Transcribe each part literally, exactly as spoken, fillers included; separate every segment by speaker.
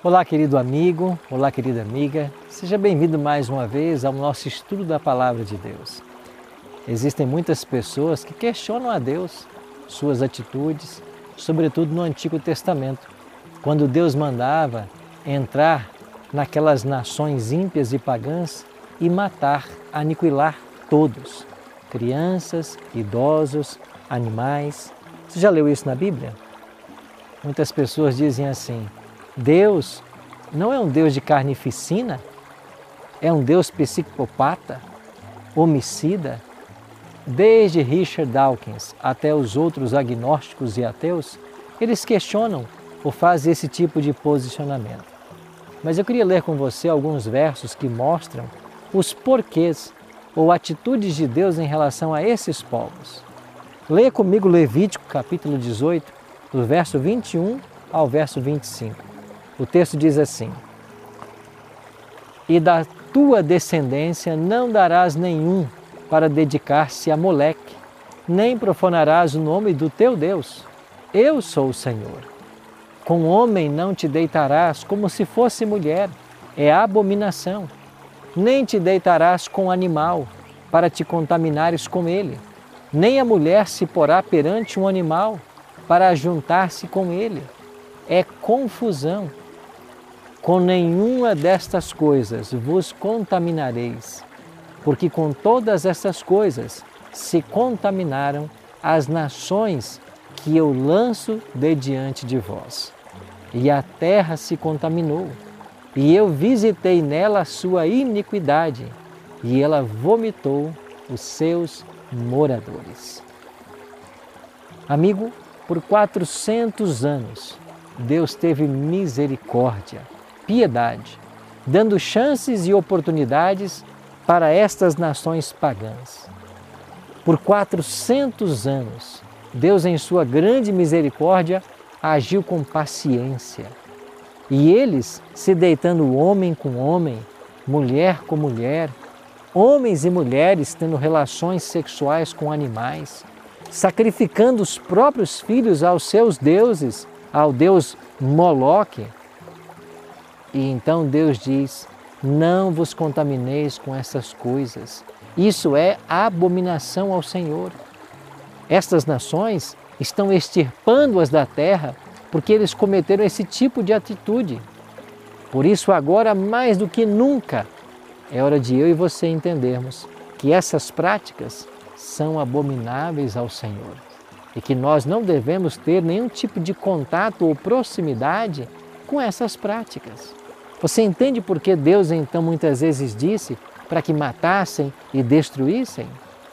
Speaker 1: Olá, querido amigo, olá, querida amiga, seja bem-vindo mais uma vez ao nosso estudo da Palavra de Deus. Existem muitas pessoas que questionam a Deus, suas atitudes, sobretudo no Antigo Testamento, quando Deus mandava entrar naquelas nações ímpias e pagãs e matar, aniquilar todos, crianças, idosos, animais. Você já leu isso na Bíblia? Muitas pessoas dizem assim: Deus não é um Deus de carnificina? É um Deus psicopata, homicida? Desde Richard Dawkins até os outros agnósticos e ateus, eles questionam ou fazem esse tipo de posicionamento. Mas eu queria ler com você alguns versos que mostram os porquês ou atitudes de Deus em relação a esses povos. Leia comigo Levítico capítulo dezoito, do verso vinte e um ao verso vinte e cinco. O texto diz assim: E da tua descendência não darás nenhum para dedicar-se a Moleque, nem profanarás o nome do teu Deus. Eu sou o Senhor. Com homem não te deitarás como se fosse mulher, é abominação. Nem te deitarás com animal, para te contaminares com ele. Nem a mulher se porá perante um animal, para juntar-se com ele. É confusão. Com nenhuma destas coisas vos contaminareis, porque com todas essas coisas se contaminaram as nações que eu lanço de diante de vós. E a terra se contaminou, e eu visitei nela a sua iniquidade, e ela vomitou os seus moradores. Amigo, por quatrocentos anos, Deus teve misericórdia, piedade, dando chances e oportunidades para estas nações pagãs. Por quatrocentos anos, Deus, em sua grande misericórdia, agiu com paciência. E eles, se deitando homem com homem, mulher com mulher, homens e mulheres tendo relações sexuais com animais, sacrificando os próprios filhos aos seus deuses, ao deus Moloque. E então Deus diz: não vos contamineis com essas coisas. Isso é abominação ao Senhor. Estas nações estão extirpando-as da terra porque eles cometeram esse tipo de atitude. Por isso, agora mais do que nunca, é hora de eu e você entendermos que essas práticas são abomináveis ao Senhor e que nós não devemos ter nenhum tipo de contato ou proximidade com essas práticas. Você entende por que Deus então muitas vezes disse para que matassem e destruíssem?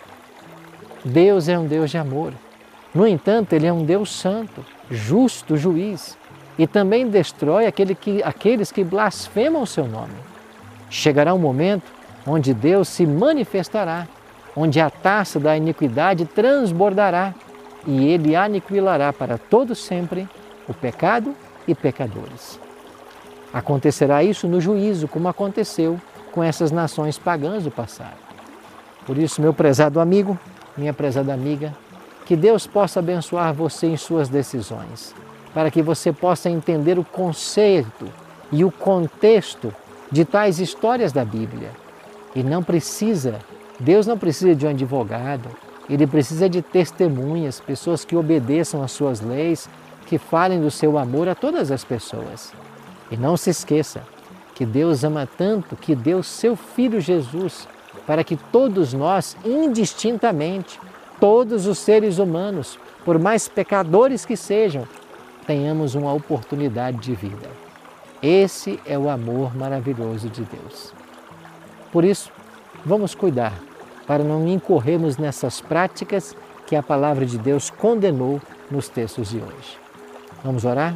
Speaker 1: Deus é um Deus de amor. No entanto, Ele é um Deus santo, justo, juiz, e também destrói aquele que, aqueles que blasfemam o seu nome. Chegará um momento onde Deus se manifestará, onde a taça da iniquidade transbordará e Ele aniquilará para todo sempre o pecado e pecadores. Acontecerá isso no juízo, como aconteceu com essas nações pagãs do passado. Por isso, meu prezado amigo, minha prezada amiga, que Deus possa abençoar você em suas decisões, para que você possa entender o conceito e o contexto de tais histórias da Bíblia. E não precisa, Deus não precisa de um advogado, Ele precisa de testemunhas, pessoas que obedeçam às suas leis, que falem do seu amor a todas as pessoas. E não se esqueça que Deus ama tanto que deu seu Filho Jesus para que todos nós, indistintamente, todos os seres humanos, por mais pecadores que sejam, tenhamos uma oportunidade de vida. Esse é o amor maravilhoso de Deus. Por isso, vamos cuidar para não incorrermos nessas práticas que a palavra de Deus condenou nos textos de hoje. Vamos orar?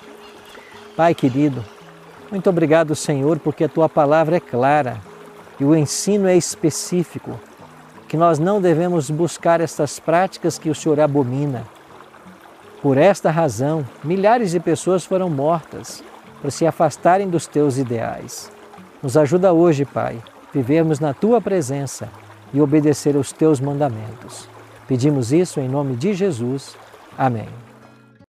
Speaker 1: Pai querido, muito obrigado, Senhor, porque a Tua palavra é clara e o ensino é específico, que nós não devemos buscar estas práticas que o Senhor abomina. Por esta razão, milhares de pessoas foram mortas por se afastarem dos Teus ideais. Nos ajuda hoje, Pai, vivermos na Tua presença e obedecer aos Teus mandamentos. Pedimos isso em nome de Jesus. Amém.